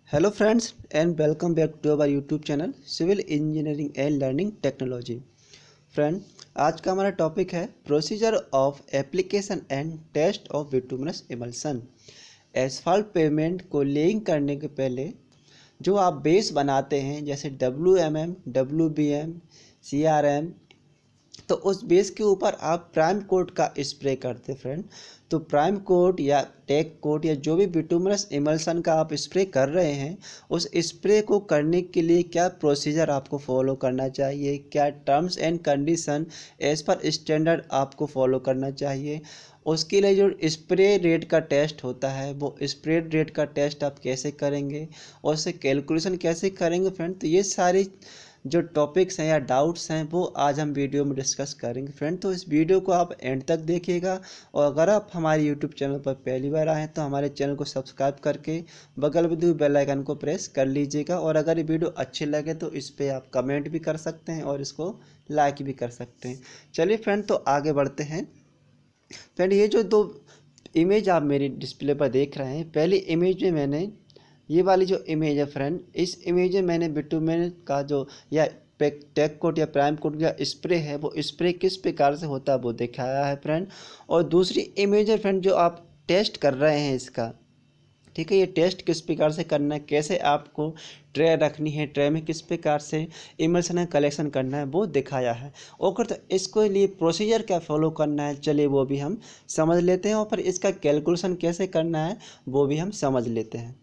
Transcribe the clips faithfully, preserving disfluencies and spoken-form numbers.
Hello friends and welcome back to our YouTube channel civil engineering and learning technology. Friend, आज का हमारा topic है procedure of application and test of bituminous emulsion. Asphalt pavement को laying करने के पहले जो आप बेस बनाते हैं जैसे W M M, W B M, C R M, तो उस बेस के ऊपर आप प्राइम कोट का स्प्रे करते फ्रेंड। तो प्राइम कोट या टैक कोट या जो भी बिटुमिनस इमल्सन का आप स्प्रे कर रहे हैं, उस स्प्रे को करने के लिए क्या प्रोसीजर आपको फॉलो करना चाहिए, क्या terms and condition as per standard आपको फॉलो करना चाहिए, उसके लिए जो स्प्रे रेट का टेस्ट होता है वो स्प्रे रेट का टेस्ट आप कैसे करेंगे और उससे कैलकुलेशन कैसे करेंगे फ्रेंड। तो ये सारी जो टॉपिक्स हैं या डाउट्स हैं वो आज हम वीडियो में डिस्कस करेंगे फ्रेंड। तो इस वीडियो को आप एंड तक देखिएगा और अगर आप हमारे यूट्यूब चैनल पर पहली बार आए हैं तो हमारे चैनल को सब्सक्राइब करके बगल में दिए बेल आइकन को प्रेस कर लीजिएगा। और अगर ये वीडियो अच्छी लगे तो इस पर आप कमेंट भी कर सकते हैं और इसको लाइक भी कर सकते हैं। चलिए फ्रेंड, तो आगे बढ़ते हैं। फ्रेंड, ये जो दो इमेज आप मेरी डिस्प्ले पर देख रहे हैं, पहली इमेज में मैंने ये वाली जो इमेज है फ्रेंड, इस इमेज में मैंने बिटुमिनस का जो या टैक कोट या प्राइम कोट या स्प्रे है वो स्प्रे किस प्रकार से होता है वो दिखाया है फ्रेंड। और दूसरी इमेज है फ्रेंड जो आप टेस्ट कर रहे हैं इसका, ठीक है, ये टेस्ट किस प्रकार से करना है, कैसे आपको ट्रे रखनी है, ट्रे में किस प्रकार से इमल्सन कलेक्शन करना है वो दिखाया है। ओके, तो इसको लिए प्रोसीजर क्या फॉलो करना है चलिए वो भी हम समझ लेते हैं और फिर इसका कैलकुलेशन कैसे करना है वो भी हम समझ लेते हैं।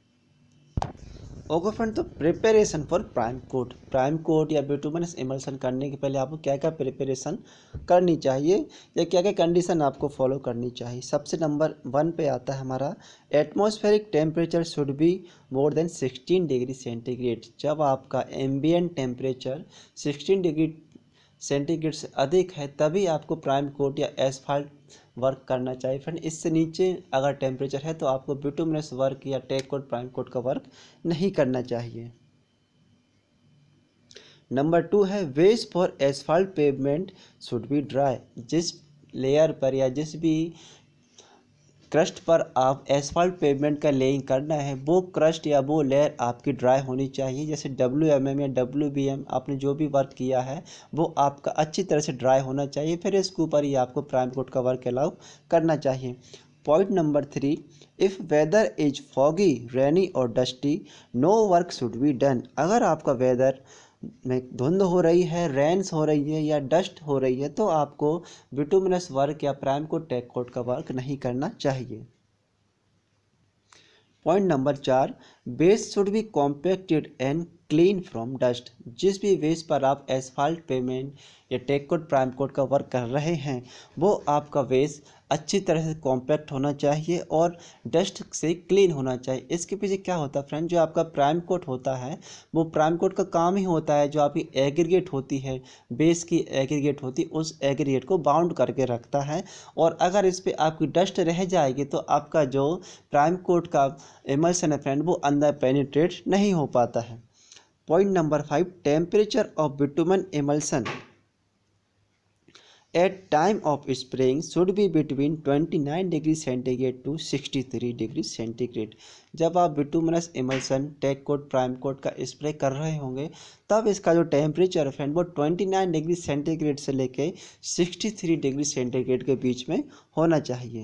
ओके फ्रेंड, तो preparation for prime coat prime coat या बिटुमिनस इमल्सन करने के पहले आपको क्या क्या प्रिपरेशन करनी चाहिए या क्या क्या कंडीशन आपको फॉलो करनी चाहिए। सबसे नंबर वन पे आता है हमारा atmospheric temperature should be more than sixteen degree centigrade. जब आपका ambient temperature sixteen degree centigrade से अधिक है तभी आपको प्राइम कोट या एसफाल्ट वर्क करना चाहिए फ्रेंड। इससे नीचे अगर टेम्परेचर है तो आपको बिटुमिनस वर्क या टैक कोट प्राइम कोट का वर्क नहीं करना चाहिए। नंबर टू है base for asphalt pavement should be dry. जिस लेयर पर या जिस भी क्रस्ट पर आप एसफाल्ट पेवमेंट का लेइंग करना है वो क्रस्ट या वो लेयर आपकी ड्राई होनी चाहिए। जैसे डब्ल्यू एम एम या डब्ल्यू बी एम आपने जो भी वर्क किया है वो आपका अच्छी तरह से ड्राई होना चाहिए, फिर इसके ऊपर ही आपको प्राइम कोट का वर्क अलाउ करना चाहिए। Point number three, if weather is foggy, rainy और dusty, no work should be done. अगर आपका वेदर में धुंध हो रही है, रेन्स हो रही है या डस्ट हो रही है तो आपको बिटुमिनस वर्क या प्राइम कोट टैक कोट का वर्क नहीं करना चाहिए। पॉइंट नंबर चार, base should be compacted and clean from dust. जिस भी बेस पर आप एसफाल्ट पेमेंट या टैक कोट प्राइम कोट का वर्क कर रहे हैं वो आपका बेस अच्छी तरह से कॉम्पैक्ट होना चाहिए और डस्ट से क्लीन होना चाहिए। इसके पीछे क्या होता है फ्रेंड, जो आपका प्राइम कोट होता है वो प्राइम कोट का काम ही होता है जो आपकी एग्रीगेट होती है, बेस की एग्रीगेट होती है, उस एग्रीगेट को बाउंड करके रखता है। और अगर इस पर आपकी डस्ट रह जाएगी तो आपका जो प्राइम कोट का इमल्सन है फ्रेंड वो अंदर पेनिट्रेट नहीं हो पाता है। Point number five, temperature of bitumen emulsion at time of spraying should be between twenty-nine degree centigrade to sixty-three degree centigrade। जब आप bituminous emulsion tack coat prime coat का स्प्रे कर रहे होंगे तब इसका जो टेम्परेचर है फ्रेंड वो उनतीस डिग्री सेंटीग्रेड से लेके तिरसठ डिग्री सेंटीग्रेड के बीच में होना चाहिए।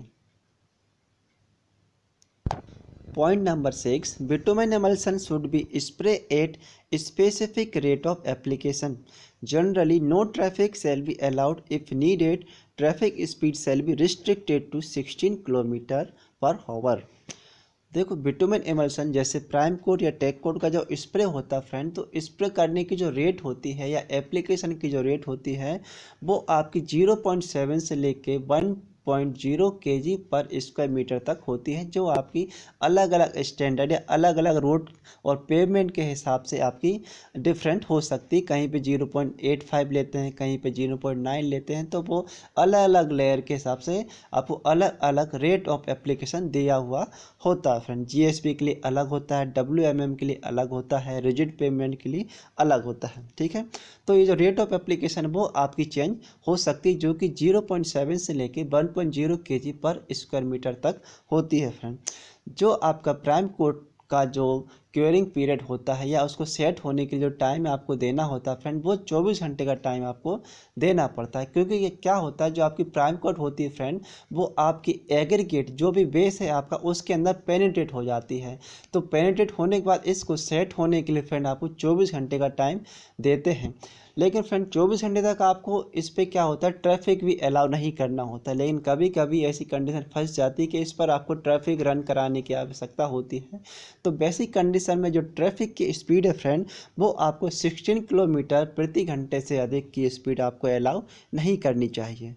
Point number six, bitumen emulsion should be spray at specific rate of application. Generally, no traffic shall be allowed. If needed, traffic speed shall be restricted to sixteen kilometre per hour. देखो, bitumen emulsion जैसे prime coat या tack coat का जो spray होता है friend, तो spray करने की जो रेट होती है या एप्लीकेशन की जो रेट होती है वो आपकी ज़ीरो पॉइंट सेवन से लेके वन पॉइंट जीरो के जी पर स्क्वायर मीटर तक होती है, जो आपकी अलग अलग स्टैंडर्ड या अलग अलग रोड और पेवमेंट के हिसाब से आपकी डिफरेंट हो सकती है। कहीं पे ज़ीरो पॉइंट एट फाइव लेते हैं, कहीं पे ज़ीरो पॉइंट नाइन लेते हैं, तो वो अलग अलग लेयर के हिसाब से आपको अलग अलग रेट ऑफ एप्लीकेशन दिया हुआ होता है फ्रेंड। जीएसपी के लिए अलग होता है, डब्ल्यूएमएम के लिए अलग होता है, रिजिड पेमेंट के लिए अलग होता है, ठीक है। तो ये जो रेट ऑफ एप्लीकेशन वो आपकी चेंज हो सकती है, जो कि ज़ीरो पॉइंट सेवन से लेके वन पॉइंट जीरो के जी पर स्क्वायर मीटर तक होती है फ्रेंड। जो आपका प्राइम कोट का जो क्यूरिंग पीरियड होता है या उसको सेट होने के लिए जो टाइम आपको देना होता है फ्रेंड, वो चौबीस घंटे का टाइम आपको देना पड़ता है। क्योंकि ये क्या होता है, जो आपकी प्राइम कोट होती है फ्रेंड, वो आपकी एग्रीगेट जो भी बेस है आपका उसके अंदर पेनिट्रेट हो जाती है। तो पेनिट्रेट होने के बाद इसको सेट होने के लिए फ्रेंड आपको चौबीस घंटे का टाइम देते हैं। लेकिन फ्रेंड चौबीस घंटे तक आपको इस पर क्या होता है, ट्रैफिक भी अलाउ नहीं करना होता। लेकिन कभी कभी ऐसी कंडीशन फंस जाती है कि इस पर आपको ट्रैफिक रन कराने की आवश्यकता होती है। तो बेसिक कंडीशन में जो ट्रैफिक की स्पीड है फ्रेंड, वो आपको सोलह किलोमीटर प्रति घंटे से अधिक की स्पीड आपको अलाउ नहीं करनी चाहिए।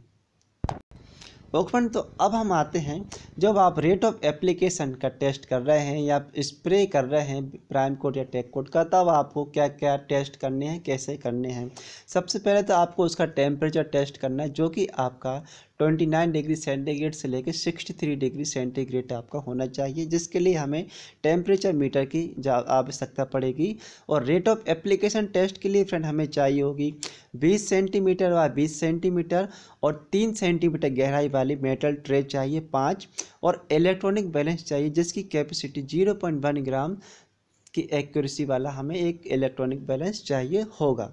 ओके फ्रेंड, तो अब हम आते हैं, जब आप रेट ऑफ एप्लीकेशन का टेस्ट कर रहे हैं या स्प्रे कर रहे हैं प्राइम कोट या टैक कोट का, तब आपको क्या क्या टेस्ट करने हैं, कैसे करने हैं। सबसे पहले तो आपको उसका टेम्परेचर टेस्ट करना है, जो कि आपका उनतीस डिग्री सेंटीग्रेड से लेकर तिरसठ डिग्री सेंटीग्रेड आपका होना चाहिए, जिसके लिए हमें टेम्परेचर मीटर की आवश्यकता पड़ेगी। और रेट ऑफ एप्लीकेशन टेस्ट के लिए फ्रेंड हमें चाहिए होगी बीस सेंटीमीटर व बीस सेंटीमीटर और तीन सेंटीमीटर गहराई वाली मेटल ट्रे चाहिए पाँच, और इलेक्ट्रॉनिक बैलेंस चाहिए जिसकी capacity zero point one gram की एक्यूरेसी वाला हमें एक इलेक्ट्रॉनिक बैलेंस चाहिए होगा।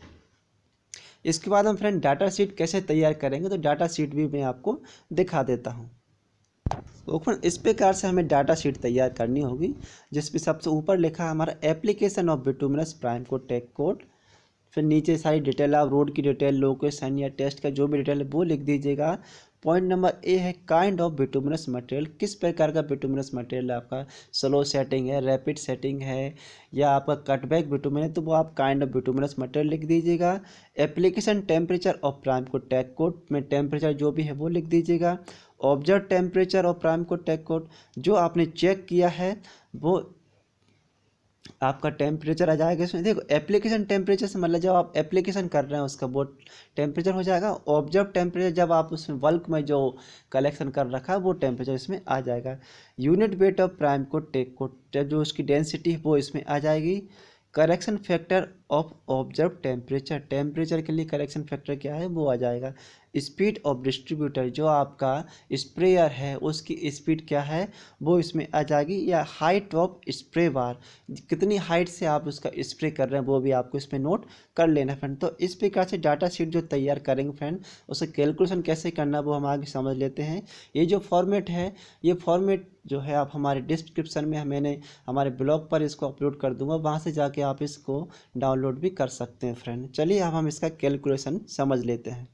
इसके बाद हम फ्रेंड डाटा शीट कैसे तैयार करेंगे, तो डाटा शीट भी मैं आपको दिखा देता हूँ। ओके, इस प्रकार से हमें डाटा शीट तैयार करनी होगी, जिसमें सबसे ऊपर लिखा है हमारा application of bituminous prime coat tack coat. फिर नीचे सारी डिटेल, आप रोड की डिटेल, लोकेशन या टेस्ट का जो भी डिटेल है वो लिख दीजिएगा। पॉइंट नंबर ए है काइंड ऑफ बिटुमिनस मटेरियल, किस प्रकार का बिटुमिनस मटेरियल है आपका, स्लो सेटिंग है, रैपिड सेटिंग है या आपका कटबैक बिटुमिन है, तो वो आप काइंड ऑफ बिटुमिनस मटेरियल लिख दीजिएगा। Application temperature of prime coat tack coat में टेम्परेचर जो भी है वो लिख दीजिएगा। Observe temperature of prime coat tack coat, जो आपने चेक किया है वो आपका टेम्परेचर आ जाएगा इसमें। देखो, एप्लीकेशन टेम्परेचर से मतलब जब आप एप्लीकेशन कर रहे हैं उसका वो टेम्परेचर हो जाएगा। ऑब्जर्व टेम्परेचर जब आप उसमें बल्क में जो कलेक्शन कर रखा है वो टेम्परेचर इसमें आ जाएगा। Unit weight of prime coat tack coat, जो उसकी डेंसिटी है वो इसमें आ जाएगी। Correction factor of observe temperature, temperature के लिए करेक्शन फैक्टर क्या है वो आ जाएगा। स्पीड ऑफ डिस्ट्रीब्यूटर, जो आपका स्प्रेयर है उसकी स्पीड क्या है वो इसमें आ जाएगी। या हाइट ऑफ स्प्रे बार, कितनी हाइट से आप उसका स्प्रे कर रहे हैं वो भी आपको इसमें नोट कर लेना फ्रेंड। तो इस प्रकार से डाटा शीट जो तैयार करेंगे फ्रेंड, उसे कैलकुलेशन कैसे करना वो हम आगे समझ लेते हैं। ये जो फॉर्मेट है, ये फॉर्मेट जो है आप हमारे डिस्क्रिप्शन में मैंने हमारे ब्लॉग पर इसको अपलोड कर दूंगा, वहाँ से जाके आप इसको डाउनलोड भी कर सकते हैं फ्रेंड। चलिए अब हम इसका कैलकुलेशन समझ लेते हैं।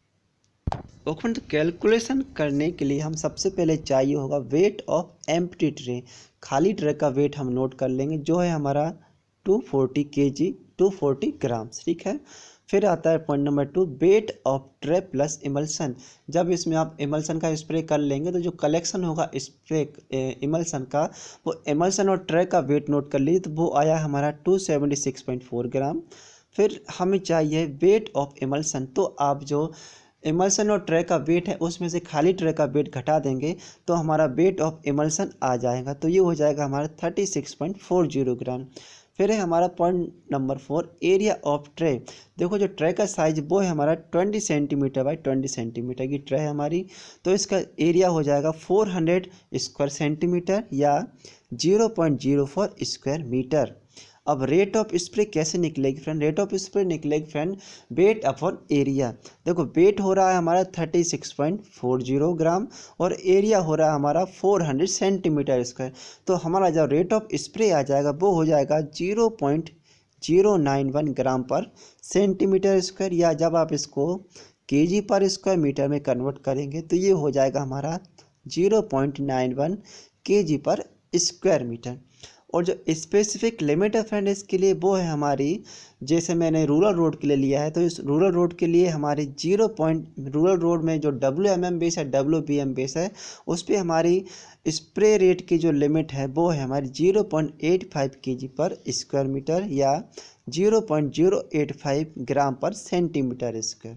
ओके फ्रेंड, तो कैलकुलेशन करने के लिए हम सबसे पहले चाहिए होगा वेट ऑफ एम्प्टी ट्रे, खाली ट्रे का वेट हम नोट कर लेंगे, जो है हमारा दो सौ चालीस केजी दो सौ चालीस ग्राम, ठीक है। फिर आता है point number two, weight of tray plus emulsion. जब इसमें आप इमल्सन का स्प्रे कर लेंगे तो जो कलेक्शन होगा स्प्रे इमल्सन का, वो इमल्सन और ट्रे का वेट नोट कर लीजिए, तो वो आया हमारा दो सौ छिहत्तर पॉइंट चार ग्राम। फिर हमें चाहिए वेट ऑफ इमल्सन, तो आप जो इमल्सन और ट्रे का वेट है उसमें से खाली ट्रे का वेट घटा देंगे तो हमारा वेट ऑफ इमल्सन आ जाएगा, तो ये हो जाएगा हमारा छत्तीस पॉइंट चार ज़ीरो ग्राम। फिर है हमारा point number four, area of tray. देखो, जो ट्रे का साइज वो है हमारा बीस सेंटीमीटर बाई बीस सेंटीमीटर की ट्रे है हमारी, तो इसका एरिया हो जाएगा चार सौ स्क्वायर सेंटीमीटर या zero point zero four square metre. अब रेट ऑफ स्प्रे कैसे निकलेगी फ्रेंड, रेट ऑफ स्प्रे निकलेगी फ्रेंड वेट अपॉन एरिया। देखो, वेट हो रहा है हमारा छत्तीस पॉइंट चार ज़ीरो ग्राम और एरिया हो रहा है हमारा चार सौ सेंटीमीटर स्क्वायर, तो हमारा जो रेट ऑफ स्प्रे आ जाएगा वो हो जाएगा zero point zero nine one gram per centimetre square, या जब आप इसको केजी पर स्क्वायर मीटर में कन्वर्ट करेंगे तो ये हो जाएगा हमारा zero point nine one KG per square metre. और जो स्पेसिफिक लिमिट है फ्रेंड इसके लिए वो है हमारी, जैसे मैंने रूरल रोड के लिए लिया है, तो इस रूरल रोड के लिए हमारी जीरो पॉइंट रूरल रोड में जो डब्ल्यू एम एम बेस है, डब्ल्यू बी एम बेस है, उस पर हमारी स्प्रे रेट की जो लिमिट है वो है हमारी zero point eight five K G per square metre या zero point zero eight five gram per centimetre square.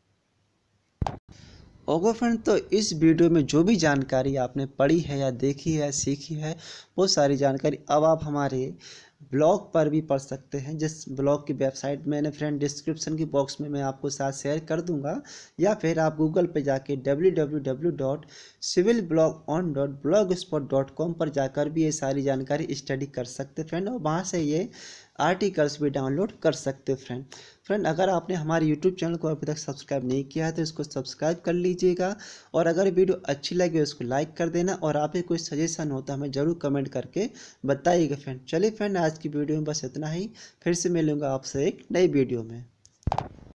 Okay friend, तो इस वीडियो में जो भी जानकारी आपने पढ़ी है या देखी है या सीखी है, वो सारी जानकारी अब आप हमारे ब्लॉग पर भी पढ़ सकते हैं, जिस ब्लॉग की वेबसाइट मैंने फ्रेंड डिस्क्रिप्शन की बॉक्स में मैं आपको साथ शेयर कर दूंगा, या फिर आप गूगल पे जाके W W W dot civil blog on dot blog spot dot com पर जाकर भी ये सारी जानकारी स्टडी कर सकते फ्रेंड, और वहाँ से ये आर्टिकल्स भी डाउनलोड कर सकते फ्रेंड। फ्रेंड अगर आपने हमारे यूट्यूब चैनल को अभी तक सब्सक्राइब नहीं किया है तो इसको सब्सक्राइब कर लीजिएगा, और अगर वीडियो अच्छी लगे उसको लाइक कर देना, और आप ही कोई सजेशन हो तो हमें ज़रूर कमेंट करके बताइएगा फ्रेंड। चलिए फ्रेंड आज की वीडियो में बस इतना ही, फिर से मिलूँगा आपसे एक नई वीडियो में।